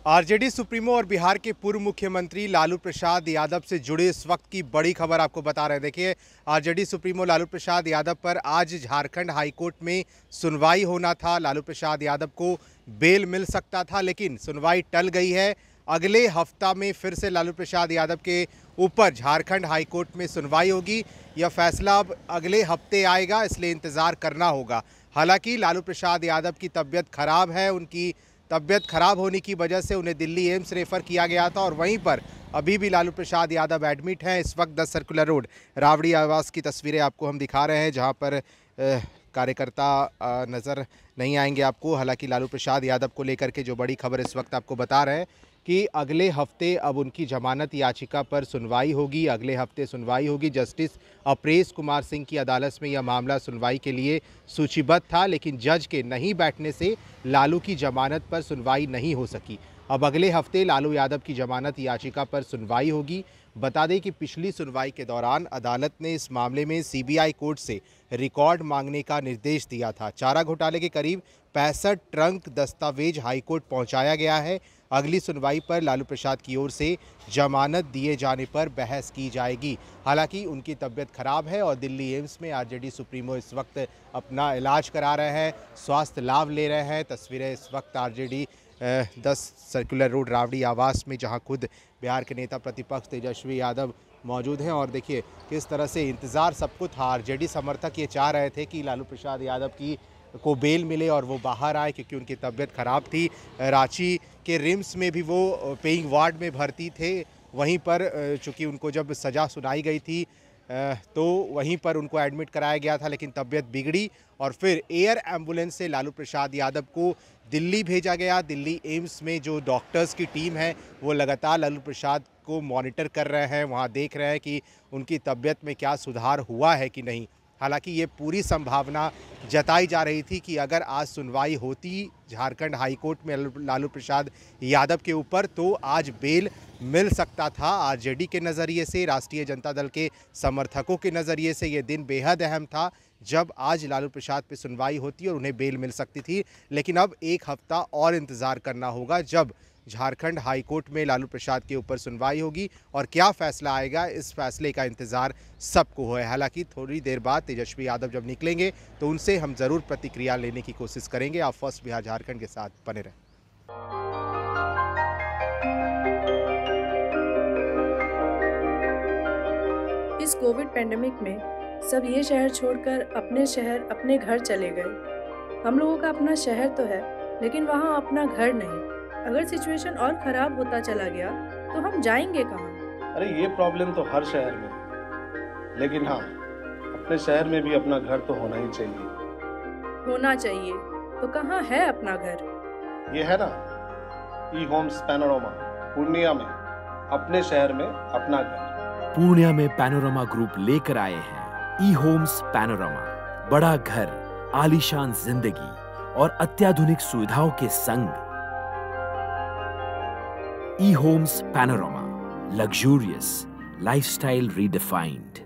RJD supremo और बिहार के पूर्व मुख्यमंत्री लालू प्रसाद यादव से जुड़े इस वक्त की बड़ी खबर आपको बता रहे हैं। देखिए, आरजेडी सुप्रीमो लालू प्रसाद यादव पर आज झारखंड हाईकोर्ट में सुनवाई होना था। लालू प्रसाद यादव को बेल मिल सकता था, लेकिन सुनवाई टल गई है। अगले हफ्ता में फिर से लालू प्रसाद यादव के ऊपर झारखंड हाईकोर्ट में सुनवाई होगी। यह फैसला अब अगले हफ्ते आएगा, इसलिए इंतज़ार करना होगा। हालांकि लालू प्रसाद यादव की तबीयत खराब है। उनकी तबीयत खराब होने की वजह से उन्हें दिल्ली एम्स रेफ़र किया गया था और वहीं पर अभी भी लालू प्रसाद यादव एडमिट हैं। इस वक्त 10 सर्कुलर रोड रावड़ी आवास की तस्वीरें आपको हम दिखा रहे हैं, जहां पर कार्यकर्ता नज़र नहीं आएंगे आपको। हालांकि लालू प्रसाद यादव को लेकर के जो बड़ी खबर इस वक्त आपको बता रहे हैं कि अगले हफ्ते अब उनकी जमानत याचिका पर सुनवाई होगी। अगले हफ्ते सुनवाई होगी। जस्टिस अपरेश कुमार सिंह की अदालत में यह मामला सुनवाई के लिए सूचीबद्ध था, लेकिन जज के नहीं बैठने से लालू की जमानत पर सुनवाई नहीं हो सकी। अब अगले हफ्ते लालू यादव की जमानत याचिका पर सुनवाई होगी। बता दें कि पिछली सुनवाई के दौरान अदालत ने इस मामले में सीबीआई कोर्ट से रिकॉर्ड मांगने का निर्देश दिया था। चारा घोटाले के करीब 65 ट्रंक दस्तावेज हाईकोर्ट पहुंचाया गया है। अगली सुनवाई पर लालू प्रसाद की ओर से जमानत दिए जाने पर बहस की जाएगी। हालांकि उनकी तबीयत खराब है और दिल्ली एम्स में आरजेडी सुप्रीमो इस वक्त अपना इलाज करा रहे हैं, स्वास्थ्य लाभ ले रहे हैं। तस्वीरें इस वक्त आरजेडी 10 सर्कुलर रोड रावड़ी आवास में, जहां खुद बिहार के नेता प्रतिपक्ष तेजस्वी यादव मौजूद हैं। और देखिए किस तरह से इंतज़ार सबको था। आरजेडी समर्थक ये चाह रहे थे कि लालू प्रसाद यादव को बेल मिले और वो बाहर आए, क्योंकि उनकी तबीयत ख़राब थी। रांची के रिम्स में भी वो पेइंग वार्ड में भर्ती थे। वहीं पर चूँकि उनको जब सज़ा सुनाई गई थी तो वहीं पर उनको एडमिट कराया गया था, लेकिन तबीयत बिगड़ी और फिर एयर एम्बुलेंस से लालू प्रसाद यादव को दिल्ली भेजा गया। दिल्ली एम्स में जो डॉक्टर्स की टीम है वो लगातार लालू प्रसाद को मॉनिटर कर रहे हैं, वहाँ देख रहे हैं कि उनकी तबीयत में क्या सुधार हुआ है कि नहीं। हालांकि ये पूरी संभावना जताई जा रही थी कि अगर आज सुनवाई होती झारखंड हाईकोर्ट में लालू प्रसाद यादव के ऊपर, तो आज बेल मिल सकता था। आरजेडी के नज़रिए से, राष्ट्रीय जनता दल के समर्थकों के नज़रिए से ये दिन बेहद अहम था, जब आज लालू प्रसाद पे सुनवाई होती और उन्हें बेल मिल सकती थी। लेकिन अब एक हफ्ता और इंतज़ार करना होगा, जब झारखंड हाईकोर्ट में लालू प्रसाद के ऊपर सुनवाई होगी और क्या फैसला आएगा, इस फैसले का इंतज़ार सबको है। हालांकि थोड़ी देर बाद तेजस्वी यादव जब निकलेंगे तो उनसे हम ज़रूर प्रतिक्रिया लेने की कोशिश करेंगे। आप फर्स्ट बिहार झारखंड के साथ बने रहें। इस कोविड पेंडेमिक में सब ये शहर छोड़कर अपने शहर, अपने घर चले गए। हम लोगों का अपना शहर तो है, लेकिन वहाँ अपना घर नहीं। अगर सिचुएशन और ख़राब होता चला गया तो हम जाएंगे कहाँ? अरे ये प्रॉब्लम तो हर शहर में है, लेकिन हाँ, अपने शहर में भी अपना घर तो होना ही चाहिए। होना चाहिए तो कहाँ है अपना घर? ये है ना, ई होम्स पैनोरमा, पूर्णिया में, अपने शहर में अपना घर। पूर्णिया में पैनोरमा ग्रुप लेकर आए हैं ई होम्स पैनोरमा। बड़ा घर, आलीशान जिंदगी और अत्याधुनिक सुविधाओं के संग। E Homes Panorama, luxurious lifestyle redefined।